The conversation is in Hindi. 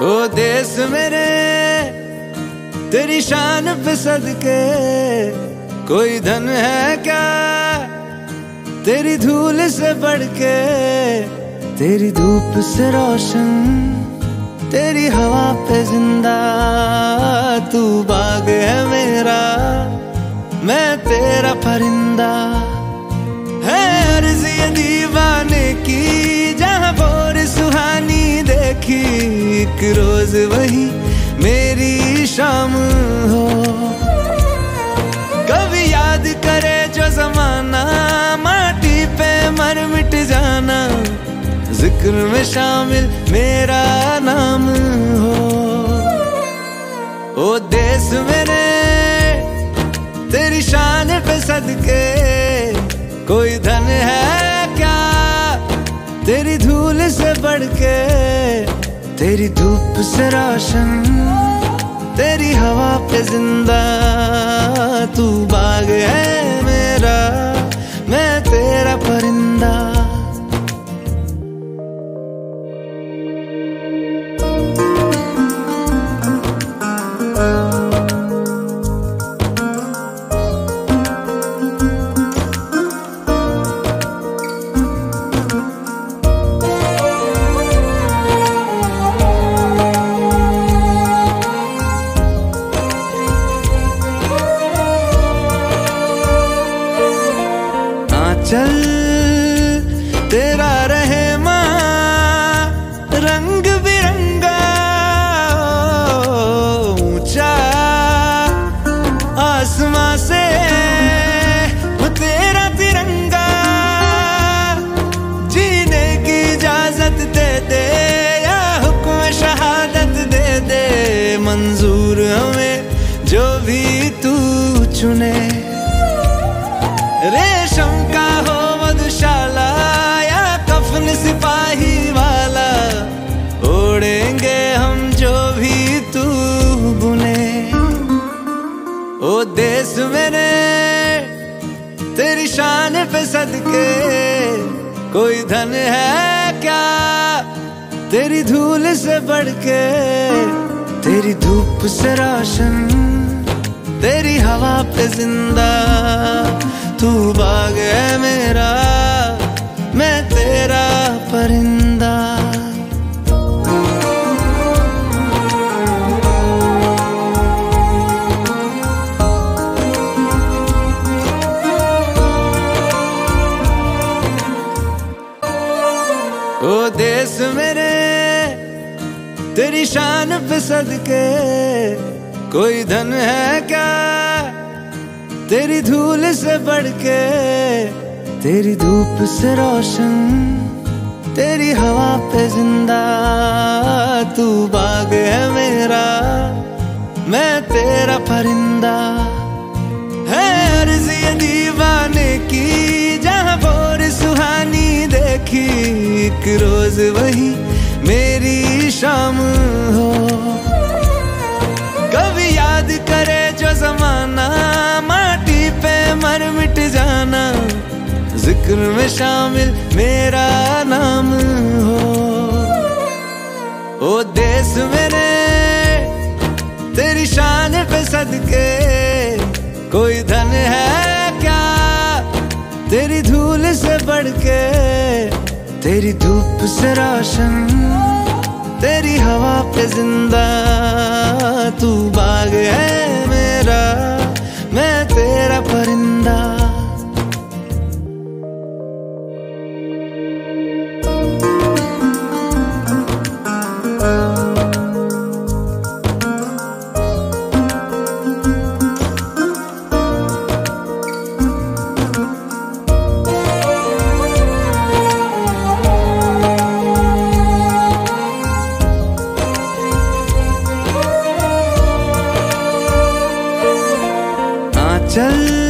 ओ देश मेरे तेरी शान पे सदके, कोई धन है क्या तेरी धूल से बढ़ के। तेरी धूप से रोशन, तेरी हवा पे जिंदा, तू बाग है मेरा, मैं तेरा परिंदा। है अर्ज़ ये दीवाने की, जहाँ भोर सुहानी देखी, एक रोज वही मेरी शाम हो। कभी याद करे जो जमाना, माटी पे मर मिट जाना, जिक्र में शामिल मेरा नाम हो। ओ देश मेरे तेरी शान पे सदके, कोई धन है क्या तेरी धूल से बढ़ के। तेरी धूप से रोशन, तेरी हवा पे जिंदा, तू बाग है मेरा, मैं तेरा परिंदा। चल तेरा रहे माँ रंग बिरंगा, ऊंचा आसमां से वो तेरा तिरंगा। जीने की इजाजत दे दे या हुक्म शहादत दे दे, मंजूर हमें जो भी तू चुने। रेशम का हो मधुशाला या कफन सिपाही वाला, ओढ़ेंगे हम जो भी तू बुने। ओ देश मेरे तेरी शान पे सदके, कोई धन है क्या तेरी धूल से बढ़ के। तेरी धूप से रोशन, तेरी हवा पे जिंदा, तू बाग है मेरा, मैं तेरा परिंदा। ओ देश मेरे तेरी शान पे सदके, कोई धन है क्या तेरी धूल से बढ़ के। तेरी धूप से रोशन, तेरी हवा पे जिंदा, तू बाग है मेरा, मैं तेरा परिंदा। है अर्ज़ ये दीवाने की, जहाँ भोर सुहानी देखी, एक रोज वही मेरी शाम हो। कभी याद करे जो जमाना, माटी पे मर मिट जाना, जिक्र में शामिल मेरा नाम हो। ओ देश मेरे तेरी शान पे सदके, कोई धन है क्या तेरी धूल से बढ़ के। तेरी धूप से रोशन, तेरी हवा पे जिंदा, तू बाग है मेरा, मैं तेरा परिंदा। चल